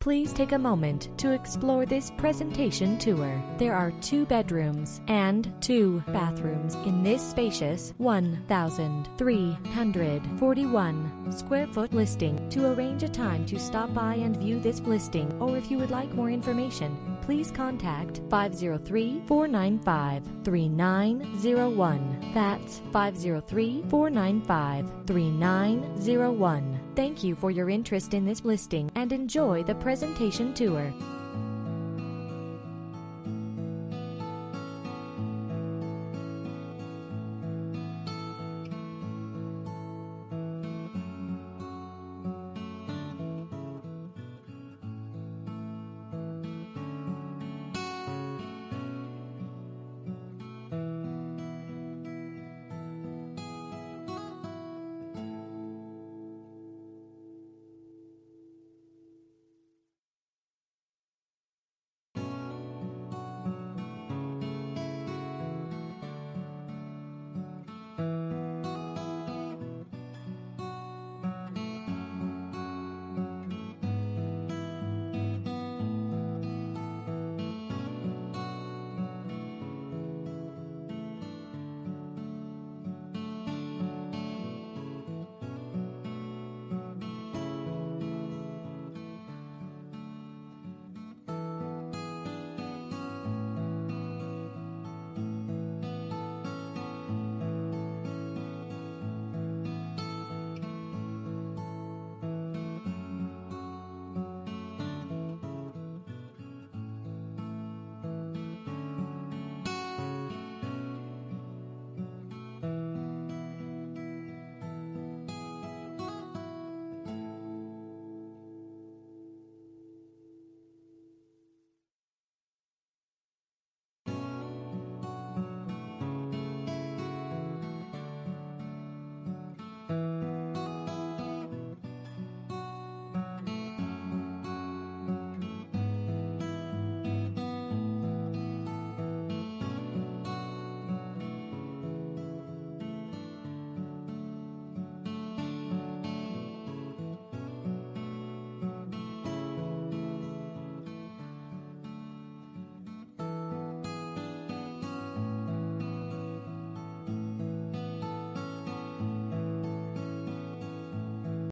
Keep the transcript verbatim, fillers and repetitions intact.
Please take a moment to explore this presentation tour. There are two bedrooms and two bathrooms in this spacious one thousand three hundred forty-one square foot listing. To arrange a time to stop by and view this listing, or if you would like more information, please contact five zero three, four nine five, three nine zero one. That's five zero three, four nine five, three nine zero one. Thank you for your interest in this listing and enjoy the presentation tour.